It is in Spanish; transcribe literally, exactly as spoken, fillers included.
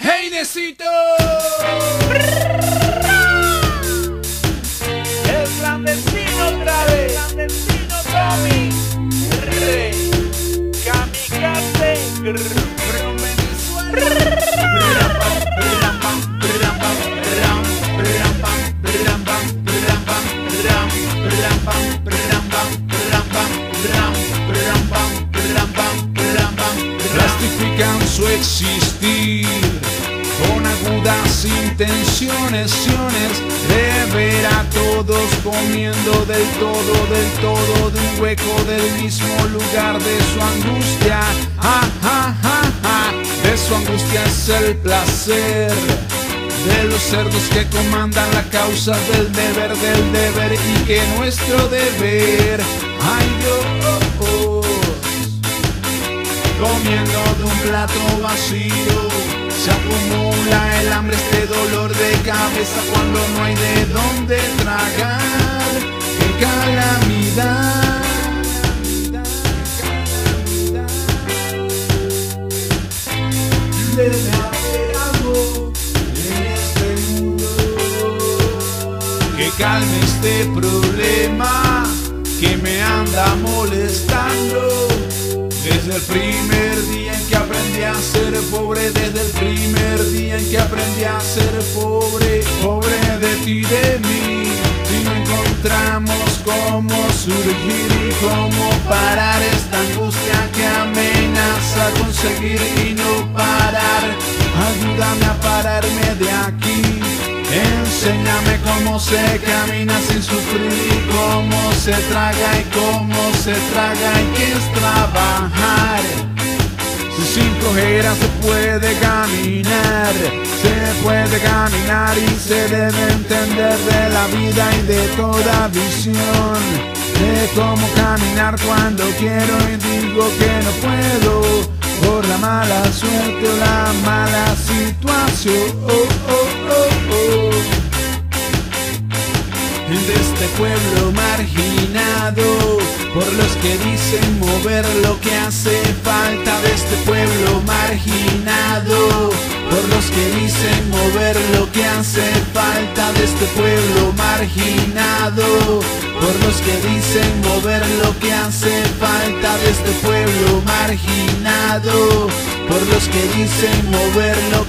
¡Hey, Necito! El clandestino otra vez, el clandestino Tommy, Rey, Kamikaze, From Venezuela. Plastifican su existir con agudas intenciones de ver a todos comiendo del todo, del todo, de un hueco del mismo lugar de su angustia. Ja, ja, ja, ja. De su angustia es el placer de los cerdos que comandan la causa del deber, del deber y que nuestro deber, ay Dios, comiendo de un plato vacío, se acumula el hambre, este dolor de cabeza cuando no hay de dónde tragar. ¡Qué calamidad! Debe haber algo en este mundo que calme este problema que me anda molestando. Desde el primer día en que aprendí a ser pobre, desde el primer día en que aprendí a ser pobre, pobre de ti, de mí, y no encontramos cómo surgir y cómo parar esta angustia que amenaza conseguir y no parar. Ayúdame a pararme de aquí, enséñame cómo se camina sin sufrir, cómo se traga y cómo se traga y qué es trabajar. Si sin flojera se puede caminar, se puede caminar y se debe entender de la vida y de toda visión, de cómo caminar cuando quiero y digo que no puedo por la mala suerte o la mala situación. Oh, oh, oh, oh. De este pueblo marginado por los que dicen mover lo que hace falta, de este pueblo marginado por los que dicen mover lo que hace falta, de este pueblo marginado por los que dicen mover lo que hace falta, de este pueblo marginado por los que dicen mover lo